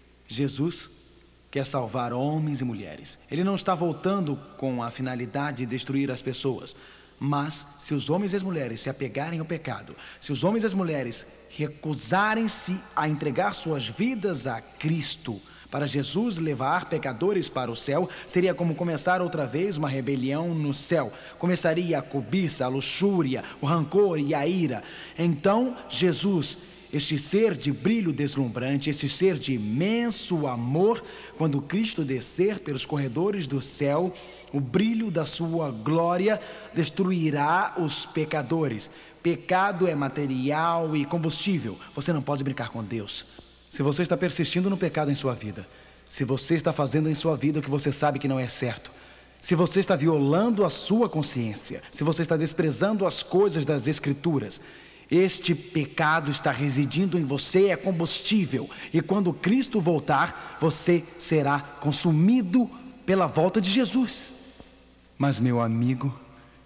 Jesus quer salvar homens e mulheres. Ele não está voltando com a finalidade de destruir as pessoas. Mas, se os homens e as mulheres se apegarem ao pecado, se os homens e as mulheres recusarem-se a entregar suas vidas a Cristo, para Jesus levar pecadores para o céu, seria como começar outra vez uma rebelião no céu. Começaria a cobiça, a luxúria, o rancor e a ira. Então, Jesus, este ser de brilho deslumbrante, este ser de imenso amor, quando Cristo descer pelos corredores do céu, o brilho da sua glória destruirá os pecadores. Pecado é material e combustível. Você não pode brincar com Deus. Se você está persistindo no pecado em sua vida, se você está fazendo em sua vida o que você sabe que não é certo, se você está violando a sua consciência, se você está desprezando as coisas das Escrituras, este pecado está residindo em você, é combustível. E quando Cristo voltar, você será consumido pela volta de Jesus. Mas, meu amigo,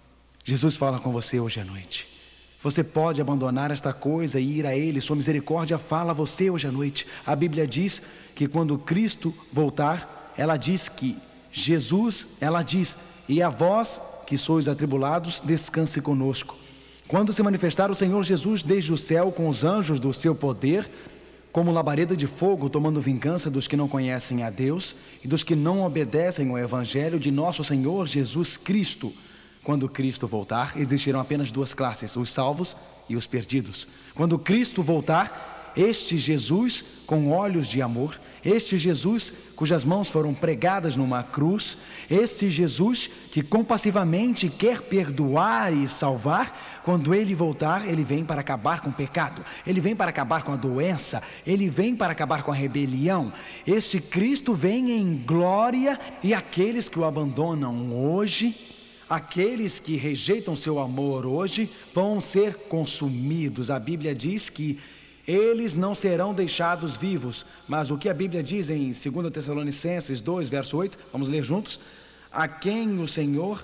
Jesus fala com você hoje à noite. Você pode abandonar esta coisa e ir a Ele. Sua misericórdia fala a você hoje à noite. A Bíblia diz que quando Cristo voltar, ela diz que Jesus, ela diz, E a vós, que sois atribulados, descanse conosco. Quando se manifestar o Senhor Jesus desde o céu com os anjos do seu poder, como labareda de fogo, tomando vingança dos que não conhecem a Deus e dos que não obedecem ao Evangelho de nosso Senhor Jesus Cristo. Quando Cristo voltar, existirão apenas duas classes, os salvos e os perdidos. Quando Cristo voltar, este Jesus com olhos de amor, este Jesus cujas mãos foram pregadas numa cruz, este Jesus que compassivamente quer perdoar e salvar, quando Ele voltar, Ele vem para acabar com o pecado, Ele vem para acabar com a doença, Ele vem para acabar com a rebelião. Este Cristo vem em glória, e aqueles que o abandonam hoje, aqueles que rejeitam seu amor hoje, vão ser consumidos. A Bíblia diz que eles não serão deixados vivos, mas o que a Bíblia diz em dois Tessalonicenses dois, verso oito, vamos ler juntos: a quem o Senhor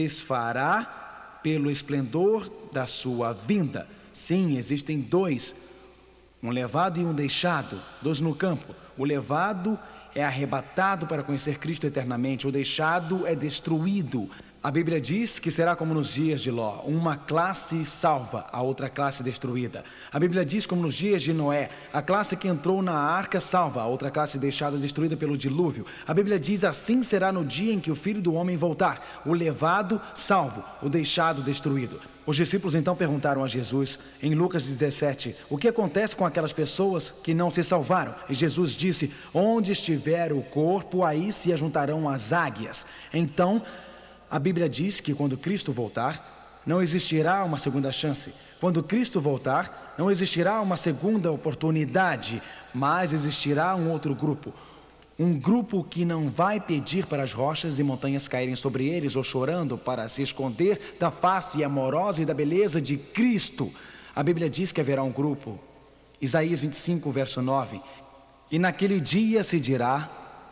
desfará pelo esplendor da sua vinda. Sim, existem dois, um levado e um deixado, dois no campo. O levado é arrebatado para conhecer Cristo eternamente, o deixado é destruído. A Bíblia diz que será como nos dias de Ló, uma classe salva, a outra classe destruída. A Bíblia diz como nos dias de Noé, a classe que entrou na arca salva, a outra classe deixada destruída pelo dilúvio. A Bíblia diz: assim será no dia em que o Filho do Homem voltar, o levado salvo, o deixado destruído. Os discípulos então perguntaram a Jesus, em Lucas dezessete, o que acontece com aquelas pessoas que não se salvaram? E Jesus disse: onde estiver o corpo, aí se ajuntarão as águias. Então, a Bíblia diz que quando Cristo voltar, não existirá uma segunda chance. Quando Cristo voltar, não existirá uma segunda oportunidade, mas existirá um outro grupo. Um grupo que não vai pedir para as rochas e montanhas caírem sobre eles, ou chorando para se esconder da face amorosa e da beleza de Cristo. A Bíblia diz que haverá um grupo, Isaías vinte e cinco, verso nove, e naquele dia se dirá: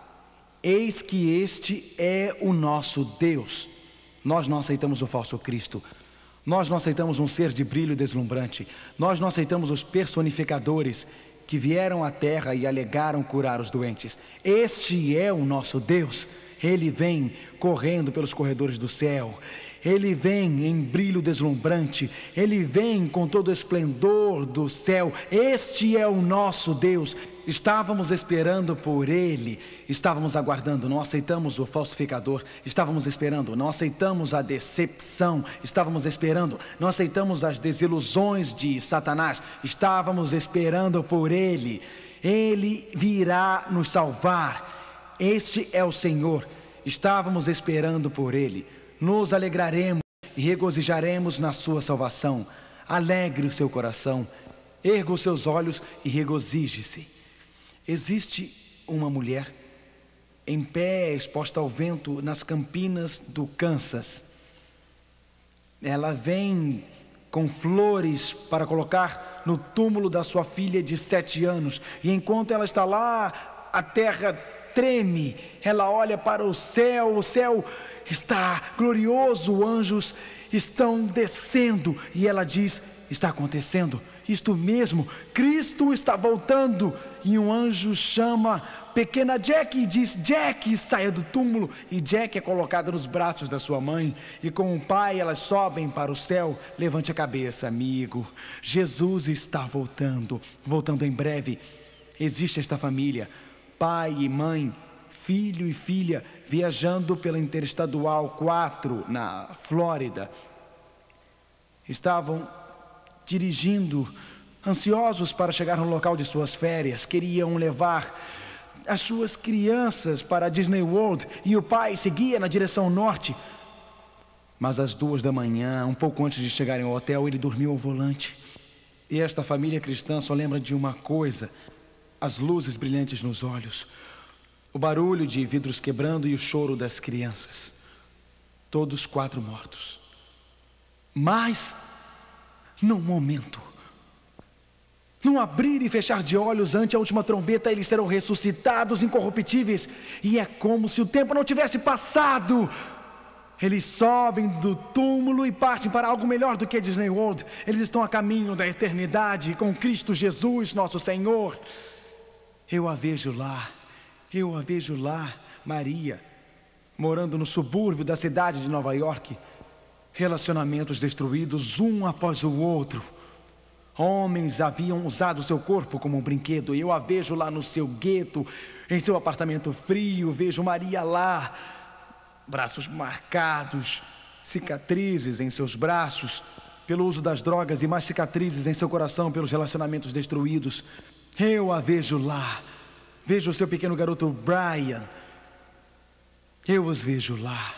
eis que este é o nosso Deus. Nós não aceitamos o falso Cristo, nós não aceitamos um ser de brilho deslumbrante, nós não aceitamos os personificadores que vieram à terra e alegaram curar os doentes. Este é o nosso Deus. Ele vem correndo pelos corredores do céu, Ele vem em brilho deslumbrante, Ele vem com todo o esplendor do céu. Este é o nosso Deus. Estávamos esperando por Ele, estávamos aguardando, não aceitamos o falsificador, estávamos esperando, não aceitamos a decepção, estávamos esperando, não aceitamos as desilusões de Satanás, estávamos esperando por Ele. Ele virá nos salvar. Este é o Senhor. Estávamos esperando por Ele. Nos alegraremos e regozijaremos na sua salvação. Alegre o seu coração, erga os seus olhos e regozije-se. Existe uma mulher em pé, exposta ao vento nas campinas do Kansas. Ela vem com flores para colocar no túmulo da sua filha de sete anos. E enquanto ela está lá, a terra treme. Ela olha para o céu, o céu está glorioso, anjos estão descendo, e ela diz: está acontecendo isto mesmo, Cristo está voltando. E um anjo chama pequena Jack e diz: Jack, saia do túmulo. E Jack é colocada nos braços da sua mãe, e com o pai elas sobem para o céu. Levante a cabeça, amigo, Jesus está voltando, voltando em breve. Existe esta família, pai e mãe, filho e filha, viajando pela Interestadual quatro na Flórida. Estavam dirigindo, ansiosos para chegar no local de suas férias. Queriam levar as suas crianças para a Disney World, e o pai seguia na direção norte. Mas às duas da manhã, um pouco antes de chegarem ao hotel, ele dormiu ao volante. E esta família cristã só lembra de uma coisa: as luzes brilhantes nos olhos, o barulho de vidros quebrando e o choro das crianças. Todos quatro mortos. Mas, num momento, num abrir e fechar de olhos ante a última trombeta, eles serão ressuscitados incorruptíveis. E é como se o tempo não tivesse passado. Eles sobem do túmulo e partem para algo melhor do que a Disney World. Eles estão a caminho da eternidade com Cristo Jesus, nosso Senhor. Eu a vejo lá, eu a vejo lá, Maria, morando no subúrbio da cidade de Nova York. Relacionamentos destruídos um após o outro. Homens haviam usado seu corpo como um brinquedo. Eu a vejo lá no seu gueto, em seu apartamento frio. Vejo Maria lá, braços marcados, cicatrizes em seus braços pelo uso das drogas e mais cicatrizes em seu coração pelos relacionamentos destruídos. Eu a vejo lá. Vejo o seu pequeno garoto Brian. Eu os vejo lá.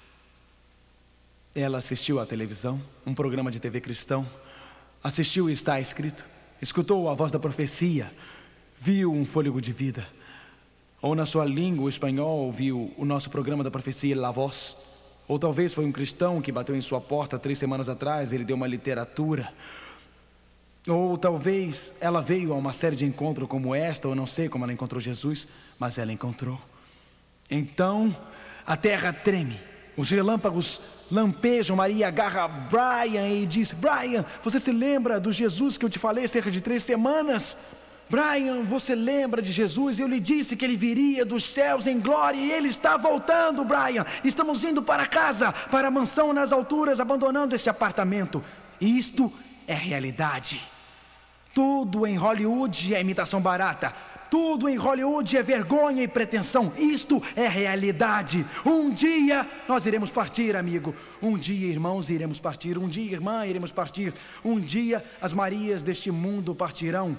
Ela assistiu à televisão, um programa de T V cristão. Assistiu e está escrito. Escutou a voz da profecia. Viu um fôlego de vida. Ou na sua língua, o espanhol, viu o nosso programa da profecia La Voz. Ou talvez foi um cristão que bateu em sua porta três semanas atrás. Ele deu uma literatura. Ou talvez ela veio a uma série de encontros como esta. Ou não sei como ela encontrou Jesus, mas ela encontrou. Então a terra treme. Os relâmpagos lampejam. Maria agarra Brian e diz: Brian, você se lembra do Jesus que eu te falei cerca de três semanas? Brian, você lembra de Jesus? Eu lhe disse que ele viria dos céus em glória e ele está voltando, Brian. Estamos indo para casa, para a mansão nas alturas, abandonando este apartamento. Isto é realidade. Tudo em Hollywood é imitação barata. Tudo em Hollywood é vergonha e pretensão. Isto é realidade. Um dia nós iremos partir, amigo. Um dia, irmãos, iremos partir. Um dia, irmã, iremos partir. Um dia as Marias deste mundo partirão.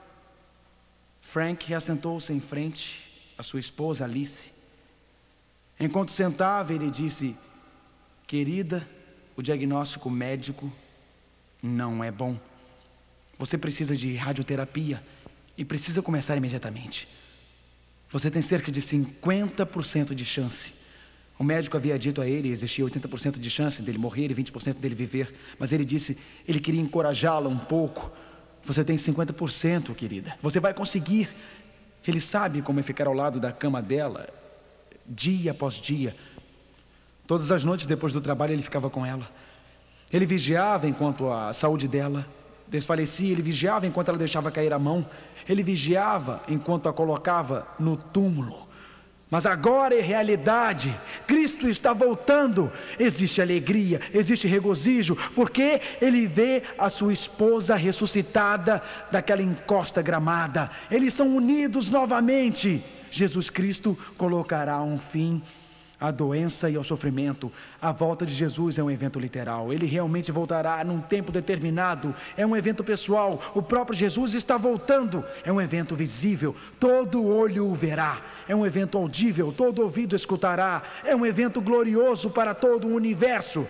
Frank assentou-se em frente à sua esposa Alice. Enquanto sentava, ele disse: querida, o diagnóstico médico não é bom. Você precisa de radioterapia. E precisa começar imediatamente. Você tem cerca de cinquenta por cento de chance. O médico havia dito a ele, existia oitenta por cento de chance dele morrer e vinte por cento dele viver. Mas ele disse, ele queria encorajá-la um pouco. Você tem cinquenta por cento, querida. Você vai conseguir. Ele sabe como é ficar ao lado da cama dela, dia após dia. Todas as noites depois do trabalho ele ficava com ela. Ele vigiava enquanto a saúde dela desfalecia. Ele vigiava enquanto ela deixava cair a mão. Ele vigiava enquanto a colocava no túmulo. Mas agora é realidade. Cristo está voltando. Existe alegria, existe regozijo, porque ele vê a sua esposa ressuscitada daquela encosta gramada. Eles são unidos novamente. Jesus Cristo colocará um fim à doença e ao sofrimento. A volta de Jesus é um evento literal. Ele realmente voltará num tempo determinado. É um evento pessoal. O próprio Jesus está voltando. É um evento visível. Todo olho o verá. É um evento audível. Todo ouvido escutará. É um evento glorioso para todo o universo.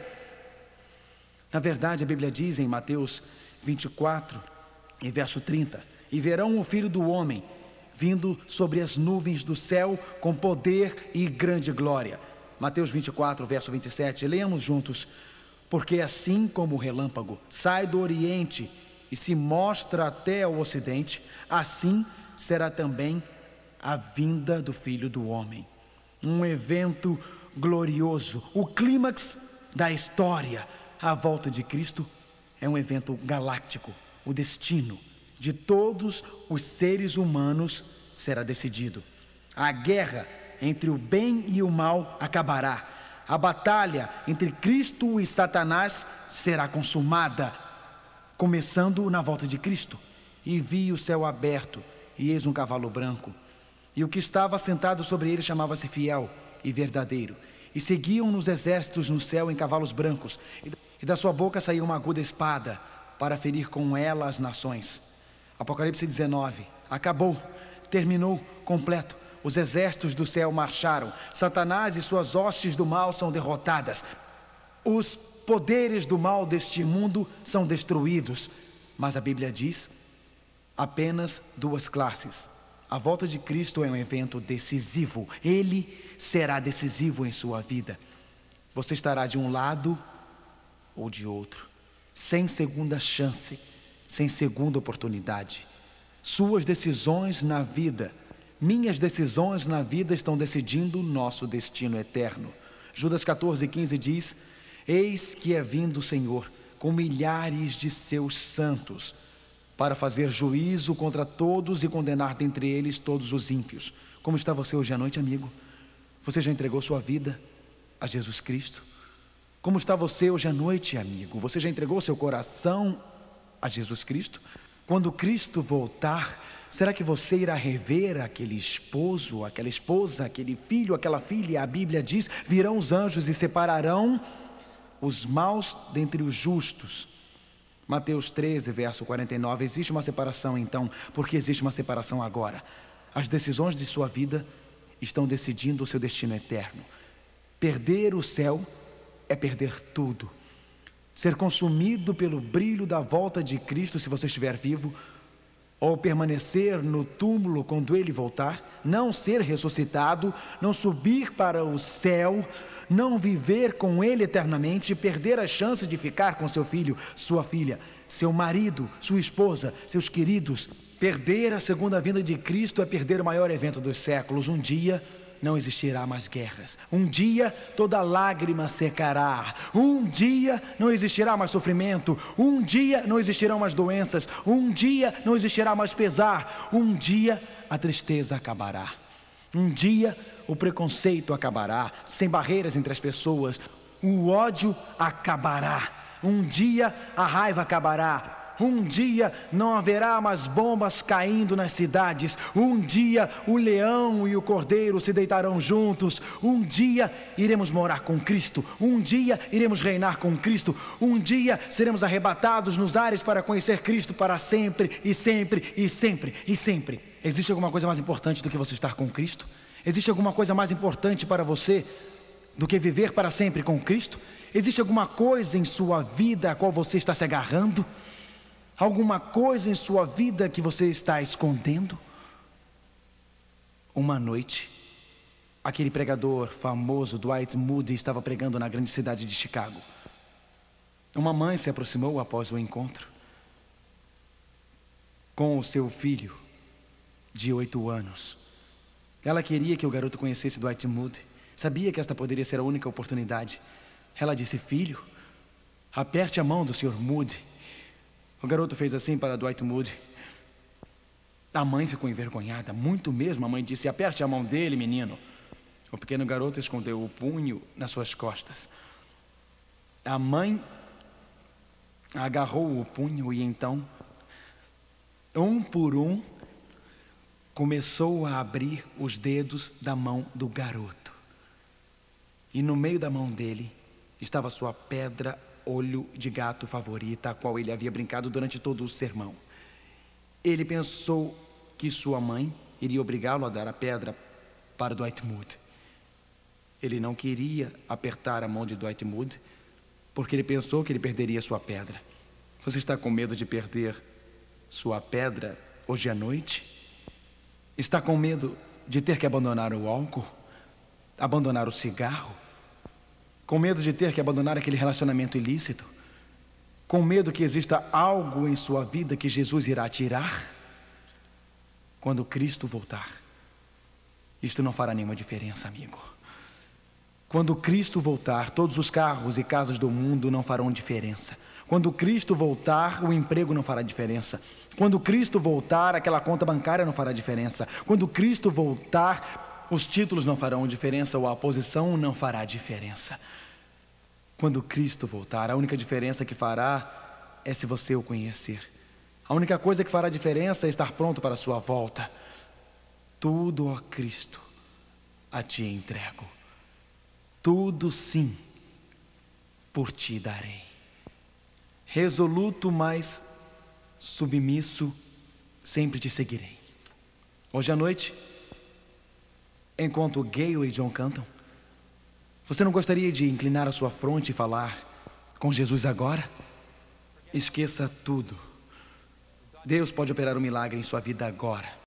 Na verdade, a Bíblia diz em Mateus vinte e quatro, e verso trinta: e verão o Filho do Homem vindo sobre as nuvens do céu com poder e grande glória. Mateus vinte e quatro, verso vinte e sete, leamos juntos. Porque assim como o relâmpago sai do oriente e se mostra até o ocidente, assim será também a vinda do Filho do Homem. Um evento glorioso, o clímax da história. A volta de Cristo é um evento galáctico. O destino de todos os seres humanos será decidido. A guerra entre o bem e o mal acabará. A batalha entre Cristo e Satanás será consumada, começando na volta de Cristo. E vi o céu aberto, e eis um cavalo branco, e o que estava sentado sobre ele chamava-se Fiel e Verdadeiro, e seguiam nos exércitos no céu em cavalos brancos, e da sua boca saía uma aguda espada, para ferir com ela as nações. Apocalipse dezenove, acabou, terminou, completo. Os exércitos do céu marcharam. Satanás e suas hostes do mal são derrotadas. Os poderes do mal deste mundo são destruídos. Mas a Bíblia diz apenas duas classes. A volta de Cristo é um evento decisivo. Ele será decisivo em sua vida. Você estará de um lado ou de outro, sem segunda chance, sem segunda oportunidade. Suas decisões na vida, minhas decisões na vida estão decidindo o nosso destino eterno. Judas catorze, quinze diz: eis que é vindo o Senhor com milhares de seus santos, para fazer juízo contra todos e condenar dentre eles todos os ímpios. Como está você hoje à noite, amigo? Você já entregou sua vida a Jesus Cristo? Como está você hoje à noite, amigo? Você já entregou seu coração a Jesus Cristo? Quando Cristo voltar, será que você irá rever aquele esposo, aquela esposa, aquele filho, aquela filha? A Bíblia diz: virão os anjos e separarão os maus dentre os justos. Mateus treze, verso quarenta e nove. Existe uma separação então. Por que existe uma separação agora? As decisões de sua vida estão decidindo o seu destino eterno. Perder o céu é perder tudo. Ser consumido pelo brilho da volta de Cristo, se você estiver vivo, ou permanecer no túmulo quando Ele voltar, não ser ressuscitado, não subir para o céu, não viver com Ele eternamente, perder a chance de ficar com seu filho, sua filha, seu marido, sua esposa, seus queridos. Perder a segunda vinda de Cristo é perder o maior evento dos séculos. Um dia não existirá mais guerras. Um dia toda lágrima secará. Um dia não existirá mais sofrimento. Um dia não existirão mais doenças. Um dia não existirá mais pesar. Um dia a tristeza acabará. Um dia o preconceito acabará, sem barreiras entre as pessoas. O ódio acabará. Um dia a raiva acabará. Um dia não haverá mais bombas caindo nas cidades. Um dia o leão e o cordeiro se deitarão juntos. Um dia iremos morar com Cristo. Um dia iremos reinar com Cristo. Um dia seremos arrebatados nos ares para conhecer Cristo para sempre e sempre e sempre e sempre. Existe alguma coisa mais importante do que você estar com Cristo? Existe alguma coisa mais importante para você do que viver para sempre com Cristo? Existe alguma coisa em sua vida a qual você está se agarrando? Alguma coisa em sua vida que você está escondendo? Uma noite, aquele pregador famoso, Dwight Moody, estava pregando na grande cidade de Chicago. Uma mãe se aproximou após o encontro com o seu filho de oito anos. Ela queria que o garoto conhecesse Dwight Moody. Sabia que esta poderia ser a única oportunidade. Ela disse: filho, aperte a mão do senhor Moody. O garoto fez assim para Dwight Moody. A mãe ficou envergonhada, muito mesmo. A mãe disse: aperte a mão dele, menino. O pequeno garoto escondeu o punho nas suas costas. A mãe agarrou o punho e então, um por um, começou a abrir os dedos da mão do garoto. E no meio da mão dele estava sua pedra olho de gato favorita, a qual ele havia brincado durante todo o sermão. Ele pensou que sua mãe iria obrigá-lo a dar a pedra para Dwight Moody. Ele não queria apertar a mão de Dwight Moody, porque ele pensou que ele perderia sua pedra. Você está com medo de perder sua pedra hoje à noite? Está com medo de ter que abandonar o álcool? Abandonar o cigarro? Com medo de ter que abandonar aquele relacionamento ilícito? Com medo que exista algo em sua vida que Jesus irá tirar? Quando Cristo voltar, isto não fará nenhuma diferença, amigo. Quando Cristo voltar, todos os carros e casas do mundo não farão diferença. Quando Cristo voltar, o emprego não fará diferença. Quando Cristo voltar, aquela conta bancária não fará diferença. Quando Cristo voltar, os títulos não farão diferença ou a posição não fará diferença. Quando Cristo voltar, a única diferença que fará é se você o conhecer. A única coisa que fará diferença é estar pronto para a sua volta. Tudo, ó Cristo, a ti entrego. Tudo sim, por ti darei. Resoluto, mas submisso, sempre te seguirei. Hoje à noite, enquanto Gayle e John cantam, você não gostaria de inclinar a sua fronte e falar com Jesus agora? Esqueça tudo. Deus pode operar um milagre em sua vida agora.